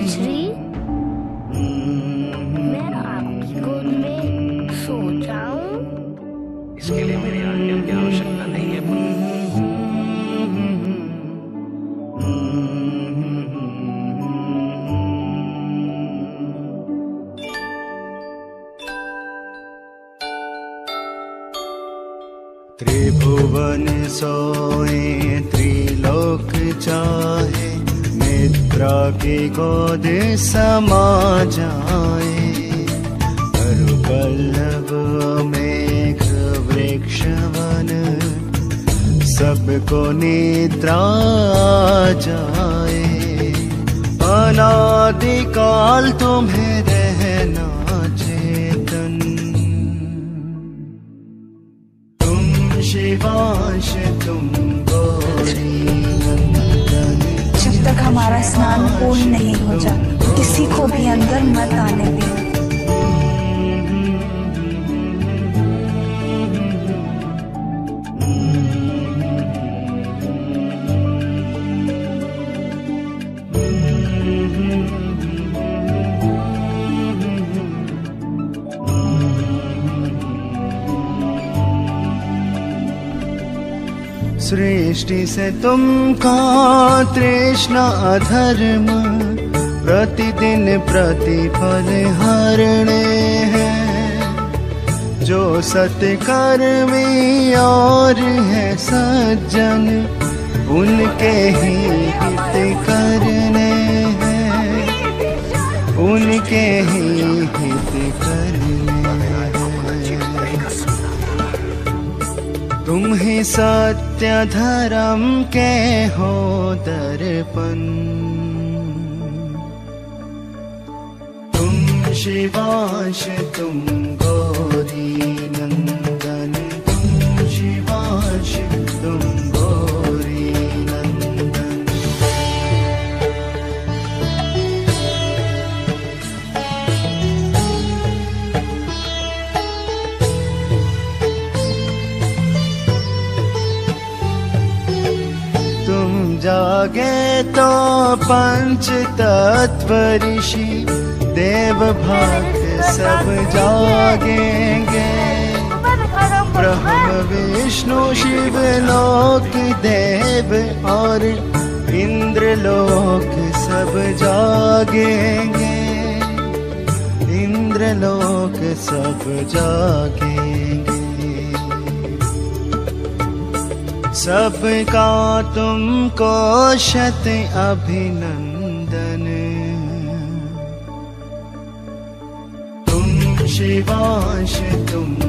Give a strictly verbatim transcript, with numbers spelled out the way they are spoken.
श्री, मैं आपकी गोद में सो जाऊं? इसके लिए मेरी आज्ञा की आवश्यकता नहीं है पुत्र। त्रिभुवन सोए त्रिलोक चाहे, निद्रा की गोद समा जाए। तरु पल्लव मेघ वृक्ष वन, सबको निद्रा जाए। अनादिकाल तुम्हें रहना चेतन, तुम शिवांश तुम गौरी नंदन। जब तक हमारा स्नान पूर्ण नहीं हो जाता, किसी को भी अंदर मत आने देना। सृष्टि से तुमका तृष्णा अधर्म, प्रतिदिन प्रतिफल हरणे हैं। जो सत्कर्मी और है सज्जन, उनके ही हित करने हैं, उनके ही हित करने हैं। तुम ही सत्य धर्म के हो दर्पण, तुम शिवांश तुम गौरी नंदन। तुम शिवांश तुम गौरी नंदन। जागे तो पंच तत्व ऋषि, देव भक्त सब जागेंगे। ब्रह्म विष्णु शिव लोक देव और इंद्र लोक सब जागेंगे। इंद्र लोक सब जागेंगे। सबका तुमको शत अभिनंदन, तुम शिवांश तुम